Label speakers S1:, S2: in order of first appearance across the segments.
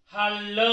S1: Hello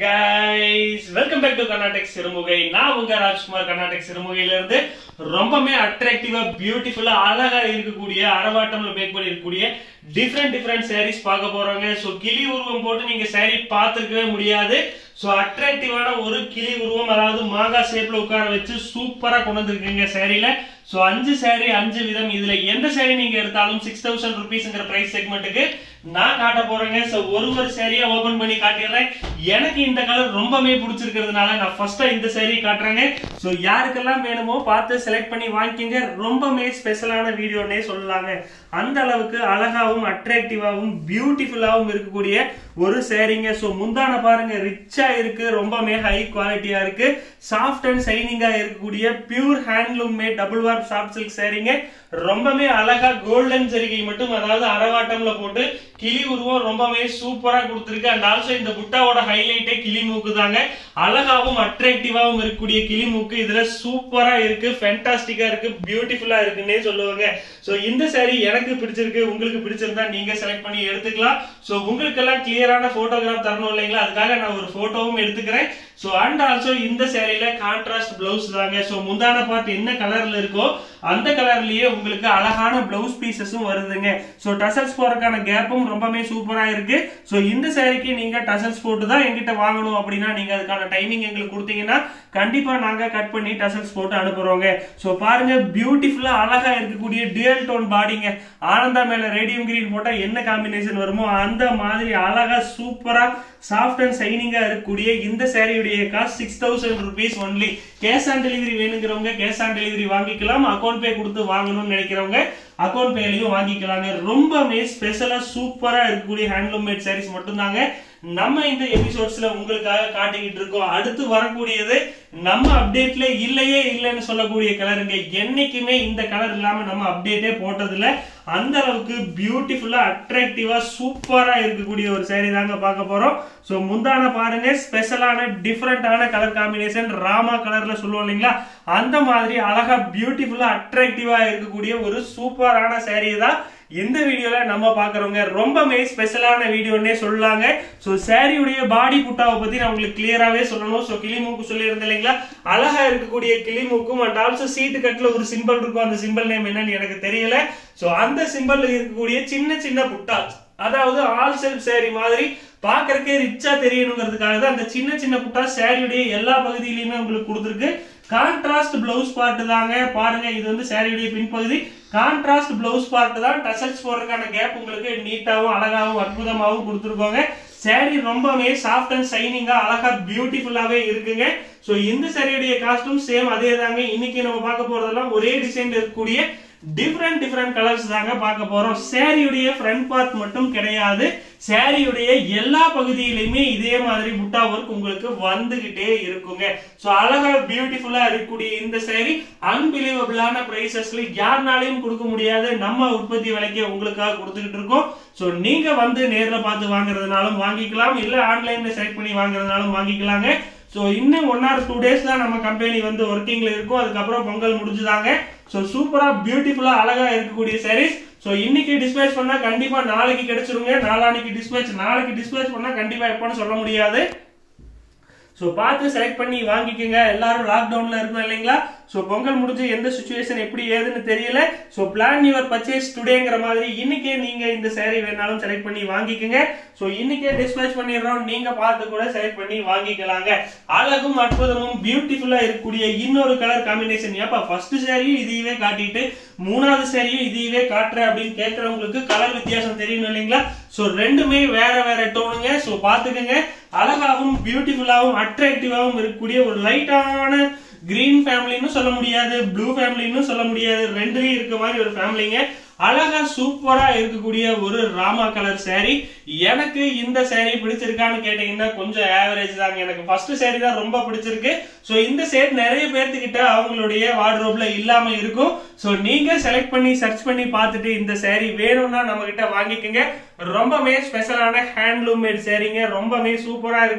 S1: guys, welcome back to Kanna Tex Sirumugai. நான் உங்க Rajkumar Kanna Tex Sirumugaiல இருந்து ரொம்பவே அட்ராக்டிவா பியூட்டிஃபுல்லா அழகா இருக்கக்கூடிய அரவாட்டம்ல மேக் பண்ணி இருக்கக்கூடிய டிஃபரண்ட் sarees பார்க்க போறோங்க. சோ கிளி உருவம் போட்டு நீங்க saree பார்த்திருக்கவே முடியாது. சோ அட்ராக்டிவான ஒரு கிளி உருவம், அதாவது மாங்கா ஷேப்ல உட்கார வச்சு சூப்பரா கொண்டு வந்திருக்கீங்க சாரியில. சோ 5 saree 5 விதம். இதுல எந்த saree நீங்க எடுத்தாலும் 6000 rupeesங்கற பிரைஸ் செக்மெண்ட்டுக்கு நான் காட்ட போறேங்க. சோ ஒரு சாரியா ஓபன் பண்ணி காட்டிடுறேன். எனக்கு இந்த கலர் ரொம்பவே பிடிச்சிருக்கிறதுனால நான் ஃபர்ஸ்டா இந்த saree காட்டுறேங்க. சோ யாருக்கெல்லாம் வேணுமோ பார்த்து செலக்ட் பண்ணி வாங்கிக்கங்க. ரொம்பவே ஸ்பெஷலான வீடியோனே சொல்லலாங்க. அந்த அளவுக்கு அழகாவும் அட்ராக்டிவாவும் பியூட்டிஃபுல்லாவும் இருக்கக்கூடிய ஒரு சாரீங்க. சோ முந்தான பாருங்க, ரிச்சா இருக்கு, ரொம்பவே ஹை குவாலிட்டியா இருக்கு, சாஃப்ட் அண்ட் ஷைனிங்கா இருக்கக்கூடிய pure handloom made double warp soft silk சாரீங்க. ரொம்பவே அழகா கோல்டன் ஜரிகை மட்டும், அதாவது அரவாட்டம்ல போட்டு கிளி உருவம் ரொம்பவே சூப்பரா கொடுத்திருக்கு. அண்ட் ஆல்சோ இந்த புட்டாவோட ஹைலைட்டே கிளி மூக்கு தாங்க. அழகாவும் அட்ராக்டிவாவும் இருக்கக்கூடிய கிளி மூக்கு இதுல சூப்பரா இருக்கு, ஃபேண்டாஸ்டிக்கா இருக்கு, பியூட்டிஃபுல்லா இருக்குன்னே சொல்லுவாங்க. சோ இந்த saree எனக்கு பிடிச்சிருக்கு, உங்களுக்கு பிடிச்சிருந்தா நீங்க செலக்ட் பண்ணி எடுத்துக்கலாம். சோ உங்களுக்கு எல்லாம் கிளியரான போட்டோகிராஃப் தரணும் இல்லைங்களா, அதுக்காக நான் ஒரு போட்டோவும் எடுத்துக்கிறேன். சோ அண்ட் ஆல்சோ இந்த சாரியில கான்ட்ராஸ்ட் பிளவுஸ் தாங்க. சோ முந்தான பார்ட் என்ன கலர்ல இருக்கோ அந்த கலர்லயே உங்களுக்கு அழகான பிளவுஸ் பீசஸும் வருதுங்க. சோ டசல்ஸ் போறதுக்கான கேப்பும் ரொம்பவே சூப்பரா இருக்கு. சோ இந்த சாரிக்கு நீங்க டசல்ஸ் போட்டு தான் என்கிட்ட வாங்கணும் அப்படின்னா நீங்க அதுக்கான டைமிங் எங்களுக்கு கொடுத்தீங்கன்னா கண்டிப்பா நாங்க கட் பண்ணி டசல்ஸ் போட்டு அனுப்புறோங்க. சோ பாருங்க, பியூட்டிஃபுல்லா அழகா இருக்கக்கூடிய டியூயல் டோன் பாடிங்க. ஆனந்தா மேல ரேடியம் கிரீன் போட்டா என்ன காம்பினேஷன் வருமோ அந்த மாதிரி அழகா சூப்பரா சாஃப்ட் அண்ட் ஷைனிங்கா இருக்கக்கூடிய இந்த சாரியுடைய cost 6000 rupees only. Cash on delivery வேணுங்கிறவங்க கேஷ் ஆன் டெலிவரி வாங்கிக்கலாம். அக்கௌண்ட் பே கொடுத்து வாங்கணும்னு நினைக்கிறவங்க அக்கௌண்ட் பேலையும் வாங்கிக்கலாங்க. ரொம்பவே ஸ்பெஷலா சூப்பரா இருக்கக்கூடிய ஹேண்ட்லூம் மேட் சாரீஸ் மட்டும்தாங்க நம்ம இந்த எபிசோட்ஸ்ல உங்களுக்காக காட்டிக்கிட்டு இருக்கோம். அடுத்து வரக்கூடியது நம்ம அப்டேட்ல இல்லையே இல்லைன்னு சொல்லக்கூடிய கலருங்க. என்னைக்குமே இந்த கலர் இல்லாம நம்ம அப்டேட்டே போட்டதில்ல. அந்த அளவுக்கு பியூட்டிஃபுல்லா அட்ராக்டிவா சூப்பரா இருக்கக்கூடிய ஒரு சாரி தாங்க பார்க்க போறோம். சோ முந்தான பாருங்க, ஸ்பெஷலான டிஃபரெண்டான கலர் காம்பினேஷன், ராமா கலர்ல சொல்லுவோம் இல்லைங்களா, அந்த மாதிரி அழகா பியூட்டிஃபுல்லா அட்ராக்டிவா இருக்கக்கூடிய ஒரு சூப்பரான சாரி தான் இந்த வீடியோல நம்ம பாக்குறோங்க. ரொம்பவே ஸ்பெஷலான வீடியோன்னே சொல்லலாங்க. சோ சாரியுடைய பாடி புட்டாவை பத்தி நான் உங்களுக்கு கிளியராவே சொல்லணும். சோ கிளிமூக்கு சொல்லி இருந்தேன் இல்லைங்களா, அழகா இருக்கக்கூடிய கிளிமூக்கும் அண்ட் ஆல்சோ சீட்டு கட்டுல ஒரு சிம்பிள் இருக்கும். அந்த சிம்பிள் நேம் என்னன்னு எனக்கு தெரியல. சோ அந்த சிம்பிள் இருக்கக்கூடிய சின்ன சின்ன புட்டா, அதாவது ஆல் செல்ஃப் சாரி மாதிரி பாக்குறதுக்கே ரிச்சா தெரியணுங்கிறதுக்காக தான் அந்த சின்ன சின்ன புட்டா சாரியுடைய எல்லா பகுதியிலுமே உங்களுக்கு கொடுத்துருக்கு. கான்ட்ராஸ்ட் பிளவுஸ் பார்ட் தாங்க. பாருங்க, இது வந்து சாரியுடைய பின்பகுதி. கான்ட்ராஸ்ட் பிளவுஸ் பார்ட் தான். டசல்ஸ் போடுறதுக்கான கேப் உங்களுக்கு நீட்டாவும் அழகாவும் அற்புதமாவும் கொடுத்துருக்கோங்க. சாரி ரொம்பவே சாஃப்ட் அண்ட் ஷைனிங்கா அழகா பியூட்டிஃபுல்லாவே இருக்குங்க. சோ இந்த சாரியுடைய காஸ்டும் சேம் அதே தாங்க. இன்னைக்கு நம்ம பார்க்க போறதெல்லாம் ஒரே டிசைன்ல இருக்கக்கூடிய டிஃபரெண்ட் கலர்ஸ் தாங்க பார்க்க போறோம். சாரியுடைய ஃப்ரண்ட் பார்ட் மட்டும் கிடையாது, சாரியுடைய எல்லா பகுதியிலுமே இதே மாதிரி புட்டா ஒர்க் உங்களுக்கு வந்துகிட்டே இருக்குங்க. சோ அழகா பியூட்டிஃபுல்லா இருக்கக்கூடிய இந்த சாரி அன்பிலீவபிளான பிரைசஸ்ல யாருனாலையும் கொடுக்க முடியாது நம்ம உற்பத்தி விலைக்கு உங்களுக்காக கொடுத்துக்கிட்டு இருக்கோம். சோ நீங்க வந்து நேர்ல பார்த்து வாங்குறதுனாலும் வாங்கிக்கலாம், இல்ல ஆன்லைன்ல செலக்ட் பண்ணி வாங்குறதுனாலும் வாங்கிக்கலாங்க. சோ இன்னும் 1 or 2 days தான் நம்ம கம்பெனி வந்து ஒர்க்கிங்ல இருக்கும். அதுக்கப்புறம் பொங்கல் முடிஞ்சுதாங்க. சோ சூப்பரா பியூட்டிஃபுல்லா அழகா இருக்கக்கூடிய சாரீஸ். சோ இன்னைக்கு டிஸ்பேச் பண்ணா கண்டிப்பா நாளைக்கு கிடைச்சிருங்க. நாளைக்கு டிஸ்பேச் பண்ணா கண்டிப்பா எப்பன்னு சொல்ல முடியாது. சோ பார்த்து செலக்ட் பண்ணி வாங்கிக்கோங்க. எல்லாரும் லாக்டவுன்ல இருக்கணும் இல்லைங்களா. சோ பொங்கல் முடிஞ்சு எந்த சிச்சுவேஷன் எப்படி ஏதுன்னு தெரியல. சோ பிளான் யுவர் பர்ச்சேஸ் டுடேங்கிற மாதிரி இன்னைக்கே நீங்க இந்த சாரி வேணாலும் செலக்ட் பண்ணி வாங்கிக்கோங்க. சோ இன்னைக்கே டிஸ்பேச் பண்ணிடுறோம், நீங்க பார்த்து கூட செலக்ட் பண்ணி வாங்கிக்கலாங்க. அழகும் அற்புதமும் பியூட்டிஃபுல்லா இருக்கக்கூடிய இன்னொரு கலர் காம்பினேஷன். ஏப்பா ஃபர்ஸ்ட் சாரியும் இதையவே காட்டிட்டு 3வது சாரியும் இதையவே காட்டுறேன் அப்படின்னு கேட்கறவங்களுக்கு கலர் வித்தியாசம் தெரியணும் இல்லைங்களா. சோ ரெண்டுமே வேற டோனுங்க. சோ பாத்துக்கங்க, அழகாவும் பியூட்டிஃபுல்லாவும் அட்ராக்டிவாவும் இருக்கக்கூடிய ஒரு லைட்டான கிரீன் ஃபேமிலின்னு சொல்ல முடியாது, ப்ளூ ஃபேமிலின்னு சொல்ல முடியாது, ரெண்டுலயும் இருக்க மாதிரி ஒரு ஃபேமிலிங்க. அழகா சூப்பரா இருக்கக்கூடிய ஒரு ராமா கலர் சாரி. எனக்கு இந்த சாரி பிடிச்சிருக்கான்னு கேட்டீங்கன்னா கொஞ்சம் ஆவரேஜ் தாங்க. எனக்கு ஃபர்ஸ்ட் சாரி தான் ரொம்ப பிடிச்சிருக்கு. சோ இந்த செட் நிறைய பேர்த்துக்கிட்ட அவங்களுடைய வார்ட்ரோப்ல இல்லாம இருக்கும். சோ நீங்க செலக்ட் பண்ணி சர்ச் பண்ணி பார்த்துட்டு இந்த சாரி வேணும்னா நம்ம கிட்ட வாங்கிக்கோங்க. ரொம்பவே ஸ்பெஷலான ஹேண்ட்லூம் மேட் சாரிங்க. ரொம்பவே சூப்பரா இருக்கு.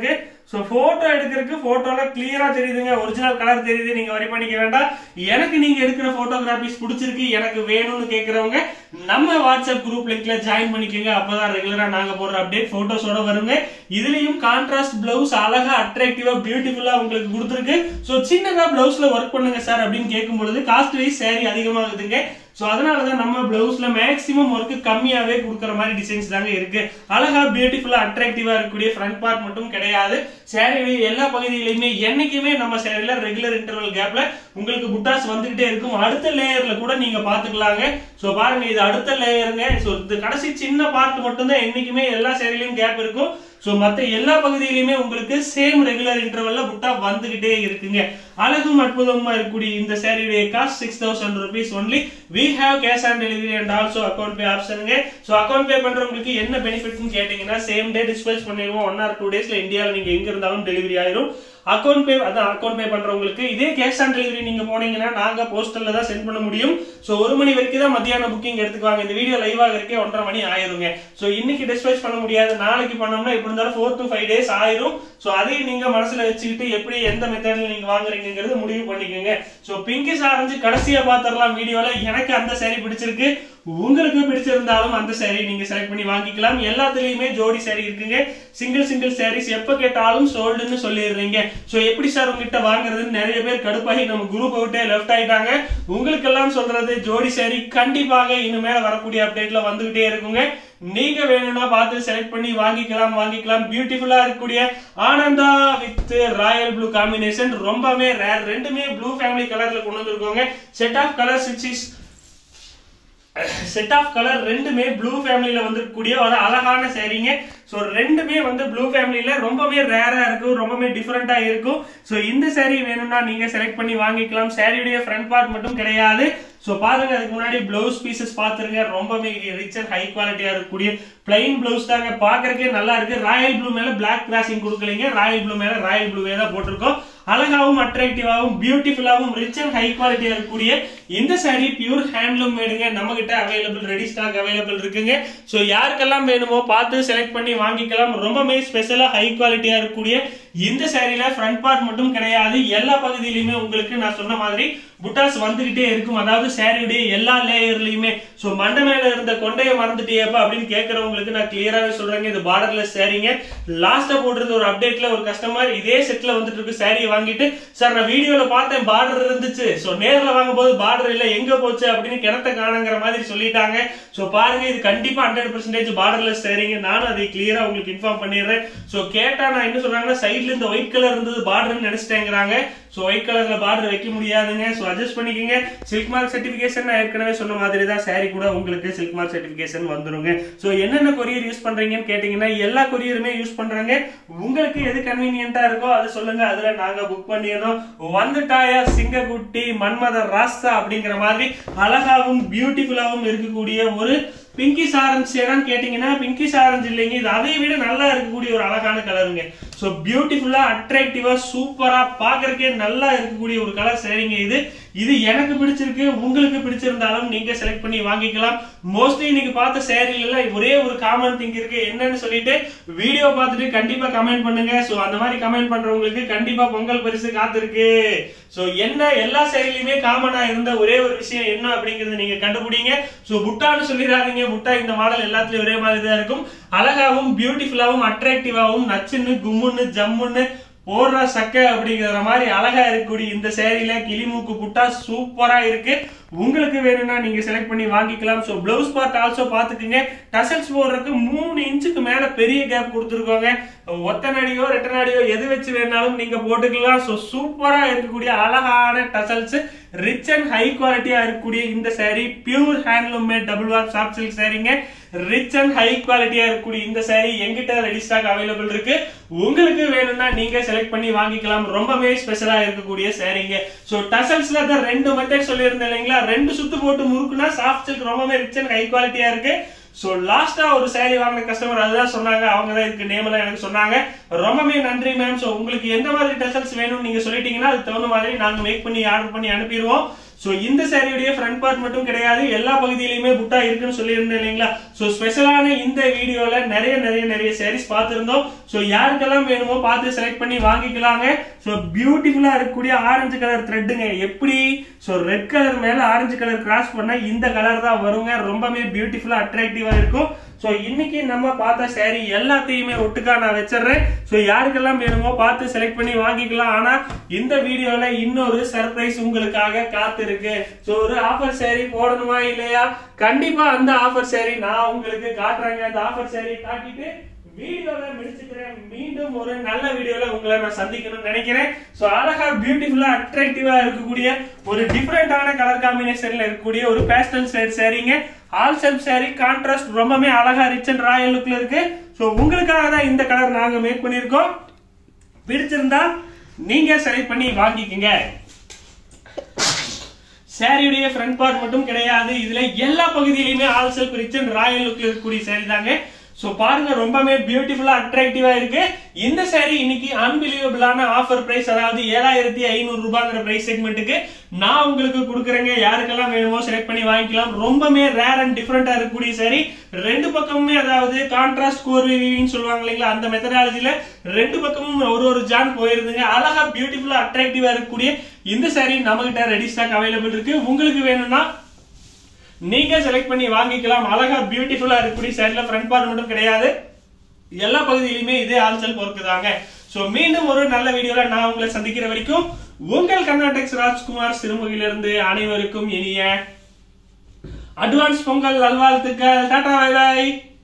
S1: சோ போட்டோ எடுக்கிறதுக்கு போட்டோல கிளியரா தெரியுதுங்க, ஒரிஜினல் கலர் தெரியுது, நீங்க வரி பண்ணிக்க வேண்டாம். எனக்கு நீங்க எடுக்கிற போட்டோகிராபிஸ் பிடிச்சிருக்கு, எனக்கு வேணும்னு கேக்குறவங்க நம்ம வாட்ஸ்அப் குரூப் லிங்க்ல ஜாயின் பண்ணிக்கோங்க. அப்பதான் ரெகுலரா நாங்க போடுற அப்டேட் போட்டோஸோட வருங்க. இதுலயும் கான்ட்ராஸ்ட் பிளவுஸ் அழகா அட்ராக்டிவா பியூட்டிஃபுல்லா உங்களுக்கு கொடுத்துருக்கு. சோ சின்னதா பிளவுஸ்ல ஒர்க் பண்ணுங்க சார் அப்படின்னு கேட்கும் பொழுது காஸ்ட் வைஸ் saree அதிகமாகுதுங்க. சோ அதனாலதான் நம்ம பிளவுஸ்ல மேக்ஸிமம் ஒர்க் கம்மியாவே கொடுக்குற மாதிரி டிசைன்ஸ் தாங்க இருக்கு. அழகா பியூட்டிஃபுல்லா அட்ராக்டிவா இருக்கக்கூடிய ஃப்ரண்ட் பார்ட் மட்டும் கிடையாது, சாரியோட எல்லா பகுதியிலுமே என்னைக்குமே நம்ம சாரியில ரெகுலர் இன்டர்வல் கேப்ல உங்களுக்கு புட்டாஸ் வந்துகிட்டே இருக்கும். அடுத்த லேயர்ல கூட நீங்க பாத்துக்கலாங்க. சோ பாருங்க, இது அடுத்த லேயருங்க. சோ இந்த கடைசி சின்ன பார்ட் மட்டும் தான் என்னைக்குமே எல்லா சாரியிலயும் கேப் இருக்கும். சோ மத்த எல்லா பகுதியிலுமே உங்களுக்கு சேம் ரெகுலர் இன்டர்வல்ல புட்டா வந்துகிட்டே இருக்குங்க. அழகும் அற்புதமா இருக்கக்கூடிய இந்த சாரியோட cost 6000 rupees only. We have cash on delivery and also account pay option. So account pay பண்றவங்களுக்கு என்ன பெனிஃபிட்னு கேட்டீங்கன்னா சேம் டே டிஸ்பேச் பண்ணிடுவோம். 1 or 2 daysல இந்தியால நீங்க எங்க இருந்தாலும் டெலிவரி ஆயிரும். அக்கவுண்ட் பே அக்கவுண்ட் பே பண்றவங்களுக்கு இதே கேஷ் ஆன் டெலிவரி நீங்க போனீங்கன்னா நாங்க போஸ்டல்ல தான் சென்ட் பண்ண முடியும். சோ 1 மணி வரைக்கும் தான் மத்தியான புக்கிங் எடுத்துக்குவாங்க. இந்த வீடியோ லைவ் ஆகிறதுக்கே 1:30 மணி ஆயிருங்க. சோ இன்னைக்கு டிஸ்பேச் பண்ண முடியாது, நாளைக்கு பண்ணோம்னா எப்படி இருந்தாலும் 4 to 5 days ஆயிரும். சோ அதையும் நீங்க மனசுல வச்சுக்கிட்டு எப்படி எந்த மெத்தட்ல நீங்க வாங்குறீங்கிறது முடிவு பண்ணிக்கோங்க. சோ பிங்கிஷ் ஆரஞ்சு கடைசியா பாத்திரலாம் வீடியோல. எனக்கு அந்த saree பிடிச்சிருக்கு, உங்களுக்கு பிடிச்சிருந்தாலும் அந்த saree நீங்க செலக்ட் பண்ணி வாங்கிக்கலாம். எல்லாத்துலயுமே ஜோடி saree இருக்குங்க. சிங்கிள் sarees எப்ப கேட்டாலும் சோல்டுன்னு சொல்லிடுறீங்க. சோ எப்படி சார் உங்ககிட்ட வாங்குறதுன்னு நிறைய பேர் கடுப்பாகி நம்ம குரூப் விட்டே லெஃப்ட் ஆயிட்டாங்க. உங்களுக்கு எல்லாம் சொல்றது ஜோடி saree கண்டிப்பாக இனிமேல வரக்கூடிய அப்டேட்ல வந்துகிட்டே இருக்குங்க. நீங்க வேணும்னா பார்த்து செலக்ட் பண்ணி வாங்கிக்கலாம். பியூட்டிஃபுல்லா இருக்கக்கூடிய Ananda with royal blue combination ரொம்பவே ரேர். ரெண்டுமே ப்ளூ ஃபேமிலி கலர்ல கொண்டு வந்திருக்கோங்க. செட் ஆஃப் கலர் ரெண்டுமே ப்ளூ ஃபேமிலில வந்துக்கூடிய ஒரு அழகான சாரீங்க. சோ ரெண்டுமே ப்ளூ ஃபேமிலில ரொம்பவே ரேரா இருக்கும், ரொம்பவே டிஃபரெண்டா இருக்கும். சோ இந்த saree வேணும்னா நீங்க செலக்ட் பண்ணி வாங்கிக்கலாம். சாரியுடைய ஃப்ரண்ட் பார்ட் மட்டும் கிடையாது. சோ பாருங்க, அதுக்கு முன்னாடி பிளவுஸ் பீசஸ் பாத்துருங்க. ரொம்பவே ரிச் அண்ட் ஹை குவாலிட்டியா இருக்கக்கூடிய பிளைன் பிளவுஸ் தாங்க. பாக்குறதுக்கே நல்லா இருக்கு. ராயல் ப்ளூ மேல பிளாக் கிராசிங் கொடுக்கலீங்க, ராயல் ப்ளூ மேல ராயல் ப்ளூவே தான் போட்டிருக்கோம். அழகாவும் அட்ராக்டிவாவும் பியூட்டிஃபுல்லாவும் ரிச் அண்ட் ஹை குவாலிட்டியா இருக்கக்கூடிய இந்த saree பியூர் ஹேண்ட்லூம் மேடுங்க. நம்ம கிட்ட அவைலபிள், ரெடி ஸ்டாக் அவைலபிள் இருக்குங்க. சோ யாருக்கெல்லாம் வேணுமோ பார்த்து செலக்ட் பண்ணி வாங்கிக்கலாம். ரொம்பவே ஸ்பெஷலா ஹை குவாலிட்டியா இருக்கக்கூடிய இந்த சாரியில ஃப்ரண்ட் பார்ட் மட்டும் கிடையாது, எல்லா பகுதியிலுமே உங்களுக்கு நான் சொன்ன மாதிரி புட்டாஸ் வந்துகிட்டே இருக்கும். அதாவது சாரியுடைய எல்லா லேயர்லயுமே. சோ மண்டை மேல இருந்த கொண்டைய மறந்துட்டியப்பா அப்படின்னு கேட்கறவங்களுக்கு நான் கிளியராவே சொல்றேங்க, இது பார்டர்லெஸ் சாரீங்க. லாஸ்டா போட்டிருந்த ஒரு அப்டேட்ல ஒரு கஸ்டமர் இதே செட்ல வந்துட்டு இருக்கு சாரியை வாங்கிட்டு, சார் நான் வீடியோல பார்த்தேன் பார்டர் இருந்துச்சு, சோ நேர்ல வாங்கும்போது பார்டர் இல்ல, எங்க போச்சு அப்படின்னு கிணத்த காணுங்கிற மாதிரி சொல்லிட்டாங்க. சோ பாருங்க, இது கண்டிப்பா 100% பார்டர்லெஸ் சாரீங்க. நானும் அதை கிளியரா உங்களுக்கு இன்ஃபார்ம் பண்ணிடுறேன். சோ கேட்டா நான் என்ன சொல்றாங்கன்னா, சைட்ல இந்த ஒயிட் கலர் இருந்தது பார்டர்னு நினைச்சிட்டேங்கிறாங்க. சோ ஒயிட் கலர்ல பார்டர் வைக்க முடியாதுங்க. சோ அட்ஜஸ்ட் பண்ணிக்கங்க. சில்க் மார்க் சர்டிபிகேஷன் நான் ஏற்கனவே சொன்ன மாதிரி தான் சாரி கூட உங்களுக்கு சில்க் மார்க் சர்டிபிகேஷன் வந்துருங்க. சோ என்னென்ன கொரியர் யூஸ் பண்றீங்கன்னு கேட்டீங்கன்னா எல்லா கொரியருமே யூஸ் பண்றாங்க. உங்களுக்கு எது கன்வீனியன்ட்டா இருக்கோ அது சொல்லுங்க, அதுல நாங்க புக் பண்ணிடுறோம். வந்துட்டாயா சிங்கக்குட்டி மன்மத ராஸ்தா அப்படிங்கிற மாதிரி அழகாவும் பியூட்டிஃபுல்லாவும் இருக்கக்கூடிய ஒரு பிங்கிஷ் ஆரஞ்சு சேரான்னு கேட்டீங்கன்னா பிங்கிஷ் ஆரஞ்சு இல்லைங்க, இது அதை விட நல்லா இருக்கக்கூடிய ஒரு அழகான கலருங்க. சோ பியூட்டிஃபுல்லா அட்ராக்டிவா சூப்பரா பாக்குறதுக்கே நல்லா இருக்கக்கூடிய ஒரு கலர் சரிங்க. இது எனக்கு பிடிச்சிருக்கு, உங்களுக்கு பிடிச்சிருந்தாலும் நீங்க செலக்ட் பண்ணி வாங்கிக்கலாம். மோஸ்ட்லி இன்னைக்கு பார்த்த சேரீல ஒரே ஒரு காமன் திங் இருக்கு, என்னன்னு சொல்லிட்டு வீடியோ பார்த்துட்டு கண்டிப்பா கமெண்ட் பண்ணுங்க. சோ அந்த மாதிரி கமெண்ட் பண்றவங்களுக்கு கண்டிப்பா பொங்கல் பரிசு காத்திருக்கு. சோ என்ன எல்லா சேரீலயுமே காமனா இருந்த ஒரே ஒரு விஷயம் என்ன அப்படிங்கறது நீங்க கண்டுபிடிங்க. சோ புட்டான்னு சொல்லிடாதீங்க, புட்டா இந்த மாடல் எல்லாத்துலயும் ஒரே மாதிரி தான் இருக்கும். அழகாவும் பியூட்டிஃபுல்லாவும் அட்ராக்டிவாவும் நச்சுன்னு கும்முன்னு ஜம்முன்னு போடுற சக்க அப்படிங்கிற மாதிரி அழகா இருக்கக்கூடிய இந்த சேரீல கிளிமூக்கு புட்டா சூப்பரா இருக்கு. உங்களுக்கு வேணும்னா நீங்க செலக்ட் பண்ணி வாங்கிக்கலாம். சோ பிளவுஸ் பார்ட் ஆல்சோ பாத்துக்குங்க. டசல்ஸ் போடுறதுக்கு 3 இன்ச்சுக்கு மேல பெரிய கேப் கொடுத்துருக்கோங்க. ஒத்த நடியோ ரெட்ட நடியோ எது வச்சு வேணாலும் நீங்க போட்டுக்கலாம். சோ சூப்பரா இருக்கக்கூடிய அழகான டசல்ஸ், ரிச் அண்ட் ஹை குவாலிட்டியா இருக்கக்கூடிய இந்த saree pure handloom made double wash soft silk சாரீங்க. ரிச் அண்ட் ஹை குவாலிட்டியா இருக்கக்கூடிய இந்த saree எங்கிட்ட ரெடி ஸ்டாக் அவைலபிள் இருக்கு. உங்களுக்கு வேணும்னா நீங்க செலக்ட் பண்ணி வாங்கிக்கலாம். ரொம்பவே ஸ்பெஷலா இருக்கக்கூடிய சாரீங்க. சோ டசல்ஸ்ல தான் 2 மெத்தட் சொல்லியிருந்தேன் இல்லைங்களா, 2 சுத்து போட்டு முறுக்குனா சாஃப்ட் சில்க் ரொம்பவே ரிச் அண்ட் ஹை குவாலிட்டியா இருக்கு. சோ லாஸ்டா ஒரு saree வாங்கின கஸ்டமர் அதுதான் சொன்னாங்க, அவங்க தான் இதுக்கு நேம் எல்லாம் எனக்கு சொன்னாங்க. ரொம்பவே நன்றி மேம். சோ உங்களுக்கு எந்த மாதிரி டசல்ஸ் வேணும்னு நீங்க சொல்லிட்டீங்கன்னா அதுக்கு தகுந்த மாதிரி நாங்க மேக் பண்ணி ஆர்டர் பண்ணி அனுப்பிடுவோம். சோ இந்த சாரியோட ஃப்ரண்ட் பார்ட் மட்டும் கிடையாது, எல்லா பகுதியிலயுமே புட்டா இருக்குன்னு சொல்லியிருந்தேன் இல்லைங்களா. சோ ஸ்பெஷலான இந்த வீடியோல நிறைய சாரீஸ் பார்த்திருந்தோம். சோ யாருக்கெல்லாம் வேணுமோ பார்த்து செலக்ட் பண்ணி வாங்கிக்கலாங்க. சோ பியூட்டிஃபுல்லா இருக்கக்கூடிய ஆரஞ்சு கலர் த்ரெட்டுங்க. எப்படி சோ ரெட் கலர் மேல ஆரஞ்சு கலர் கிராஸ் பண்ணா இந்த கலர் தான் வருங்க. ரொம்பவே பியூட்டிஃபுல்லா அட்ராக்டிவா இருக்கும். சோ இன்னைக்கு நம்ம பார்த்த சாரி எல்லாத்தையுமே ஒட்டுக்கா நான் வச்சிடுறேன். சோ யாருக்கெல்லாம் வேணுமோ பார்த்து செலக்ட் பண்ணி வாங்கிக்கலாம். ஆனா இந்த வீடியோல இன்னொரு சர்ப்ரைஸ் உங்களுக்காக காத்திருக்கு. சோ ஒரு ஆஃபர் சாரி போடணுமா இல்லையா? கண்டிப்பா அந்த ஆஃபர் சாரி நான் உங்களுக்கு காட்டுறேங்க. அந்த ஆஃபர் சாரி காட்டிட்டு வீடியோல முடிச்சுக்கிறேன். மீண்டும் ஒரு நல்ல வீடியோல உங்களை நான் சந்திக்கணும்னு நினைக்கிறேன். சோ அழகா பியூட்டிஃபுல்லா அட்ராக்டிவா இருக்கக்கூடிய ஒரு டிஃபரெண்டான கலர் காம்பினேஷன்ல இருக்கக்கூடிய ஒரு பேஸ்டல் ஷேட் சாரீங்க. ஆல் செல்ஃப் சாரி, கான்ட்ராஸ்ட் ரொம்பவே அழகா ரிச் அண்ட் ராயல் லுக்ல இருக்கு. சோ உங்களுக்காக தான் இந்த கலர் நாங்க மேக் பண்ணிருக்கோம். பிடிச்சிருந்தா நீங்க செலக்ட் பண்ணி வாங்கிக்கங்க. சாரியுடைய ஃப்ரண்ட் பார்ட் மட்டும் கிடையாது, இதுல எல்லா பகுதியிலுமே all self rich and royal லுக்ல இருக்கக்கூடிய சாரி தாங்க. சோ பாருங்க ரொம்பவே பியூட்டிஃபுல்லா அட்ராக்டிவா இருக்கு. இந்த சாரி இன்னைக்கு அன்பிலீவபிளான ஆஃபர் பிரைஸ், அதாவது 7500 ரூபாய்ங்கிற பிரைஸ் செக்மெண்ட்டுக்கு நான் உங்களுக்கு கொடுக்குறேங்க. யாருக்கெல்லாம் வேணுமோ செலக்ட் பண்ணி வாங்கிக்கலாம். ரொம்பவே ரேர் அண்ட் டிஃபரெண்டா இருக்கக்கூடிய சாரி. ரெண்டு பக்கமுமே அதாவது கான்ட்ராஸ்ட் கோர் வீவிங் சொல்லுவாங்க இல்லைங்களா, அந்த மெத்தடாலஜில ரெண்டு பக்கமும் ஒரு ஜான் போயிருந்துங்க. அழகா பியூட்டிஃபுல்லா அட்ராக்டிவா இருக்கக்கூடிய இந்த சாரி நம்ம கிட்ட ரெடி ஸ்டாக் அவைலபிள் இருக்கு. உங்களுக்கு வேணும்னா நீங்க செலக்ட் பண்ணி வாங்கிக்கலாம். அழகா பியூட்டிஃபுல்லா இருக்கக்கூடிய சாரில ஃப்ரண்ட் பார்ட் மட்டும் கிடையாது, எல்லா பகுதியிலுமே இதே ஆல் செல்ஃப் ஒர்க் தாங்க. சோ மீண்டும் ஒரு நல்ல வீடியோல நான் உங்களை சந்திக்கிற வரைக்கும் உங்கள் கன்னா டெக்ஸ் ராஜ்குமார் சிறுமுகையிலிருந்து அனைவருக்கும் இனிய அட்வான்ஸ் பொங்கல் நல்வாழ்த்துக்கள். Tata, bye by.